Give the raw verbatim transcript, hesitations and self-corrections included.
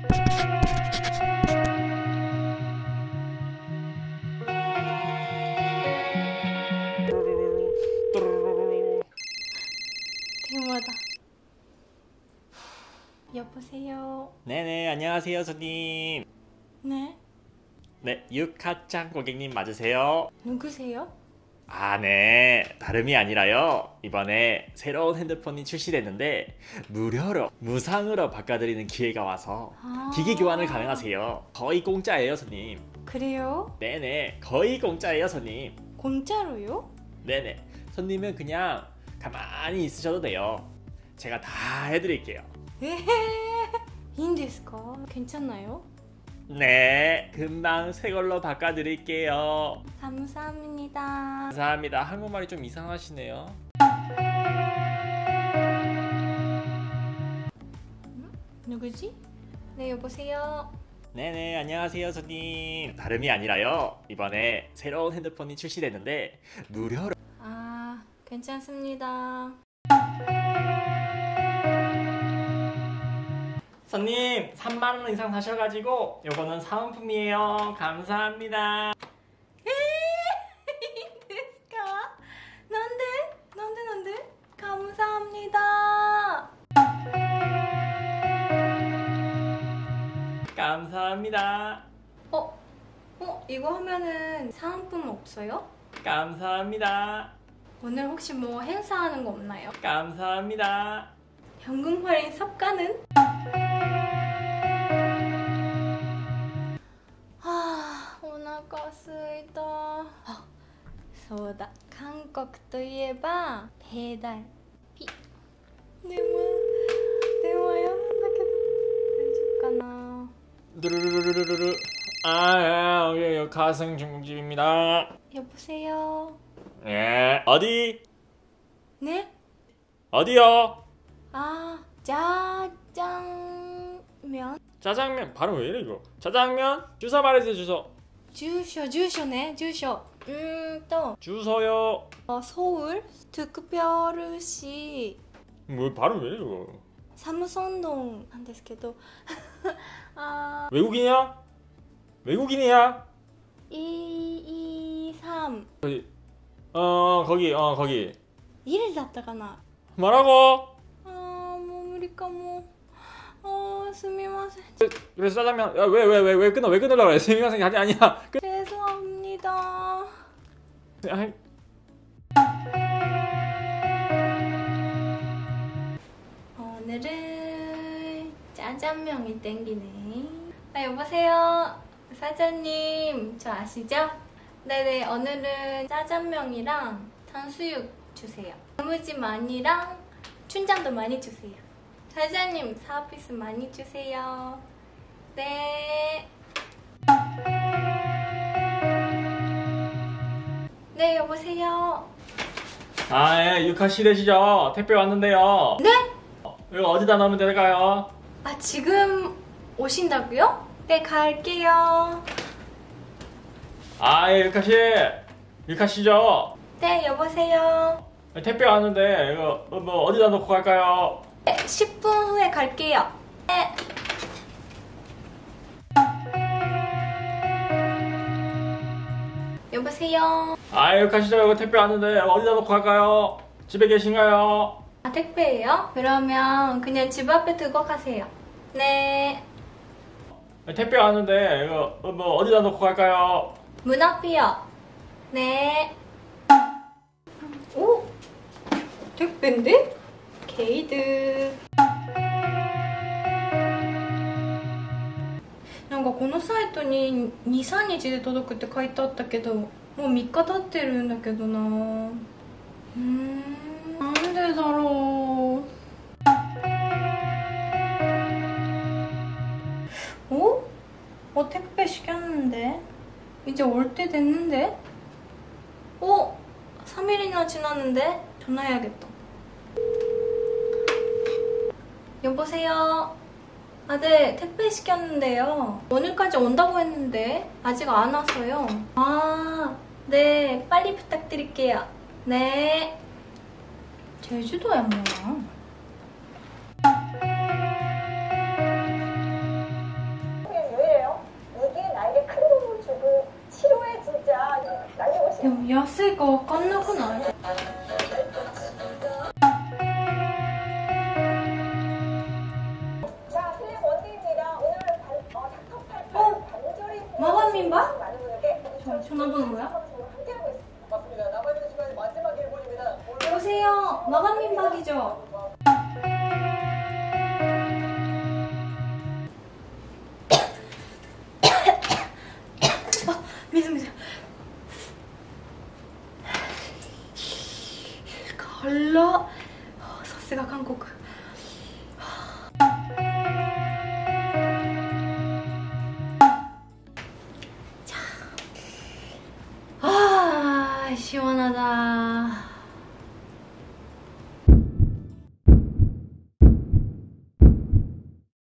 대화다. 여보세요. 네네, 안녕하세요 손님. 네? 네, 유카짱 고객님 맞으세요? 누구세요? 아, 네, 다름이 아니라요, 이번에 새로운 핸드폰이 출시됐는데 무료로 무상으로 바꿔드리는 기회가 와서 아 기기 교환을 가능하세요. 거의 공짜예요 손님. 그래요? 네네, 거의 공짜예요 손님. 공짜로요? 네네, 손님은 그냥 가만히 있으셔도 돼요. 제가 다 해드릴게요. 에헤, 인데스까? 괜찮나요? 네, 금방 새 걸로 바꿔드릴게요. 감사합니다. 감사합니다. 한국말이 좀 이상하시네요. 누구지? 네, 여보세요. 네네, 안녕하세요 손님. 다름이 아니라요, 이번에 새로운 핸드폰이 출시됐는데 무료로. 아, 괜찮습니다. 손님, 삼만 원 이상 사셔가지고 요거는 사은품이에요. 감사합니다. 인데스까? 난데? 난데 난데? 감사합니다. 감사합니다. 어? 어? 이거 하면은 사은품 없어요? 감사합니다. 오늘 혹시 뭐 행사하는 거 없나요? 감사합니다. 현금 할인 섭가는? 아, 오나가 쓰이다. 아, そうだ. 한국といえば배달 피.電話電話やなんだけど大丈夫かな? 두루루루루루루. 아, 예, 여기 가성 중국집입니다. 여보세요. 예, 어디? 네? 어디요? 아, 짜장면? 짜장면. 발음 왜 이래 이거? 짜장면? 주소 말해주세요. 주소. 주소, 주소네, 주소. 음, 또 주소요. 어, 서울 특별시 뭐 발음 왜 이래 이거? 삼성동なんですけど 아, 외국인이야? 외국인이야? 이이삼 어, 거기, 어, 거기. 일だったかな? 뭐라고? 아, 뭐無理かも. 아, すみません. 그래서 짜장면. 야, 왜, 왜, 왜, 왜 끊어? 왜 끊으려고 그래? 스미마셍 아니 아니야. 끊. 죄송합니다. 아이. 오늘은 짜장면이 땡기네. 아, 여보세요. 사장님, 저 아시죠? 네네, 오늘은 짜장면이랑 탕수육 주세요. 단무지 많이랑 춘장도 많이 주세요. 사장님, 서비스 많이 주세요. 네. 네, 여보세요. 아, 예, 유카씨 되시죠? 택배 왔는데요. 네? 이거 어디다 넣으면 될까요? 아, 지금 오신다고요? 네, 갈게요. 아, 예, 유카씨. 유카씨죠? 네, 여보세요. 택배 왔는데 이거 뭐 어디다 놓고 갈까요? 네, 십 분 후에 갈게요. 네. 여보세요. 아, 유카씨죠? 이거 택배 왔는데 어디다 놓고 갈까요? 집에 계신가요? 아, 택배예요? 그러면 그냥 집 앞에 두고 가세요. 네. 택배 왔는데 이거 뭐 어디다 놓고 갈까요? 문 앞이요. 네. 오? 택배인데? 게이드. なんかこのサイトにに、さんにちで届くって書いてあったけど、もうみっか経ってるんだけどな。うーん、なんでだろう。어? 어, 택배 시켰는데? 이제 올 때 됐는데? 어? 삼 일이나 지났는데? 전화해야겠다. 여보세요? 아, 네, 택배 시켰는데요. 오늘까지 온다고 했는데 아직 안 왔어요. 아, 네, 빨리 부탁드릴게요. 네. 제주도야 뭐야? 安いか分かんなくない？마감민박? 전화번호 뭐야? 여보세요, 마감민박이죠? 아, 미스 미스. 갈라. 사스가 한국. 아, 시원하다.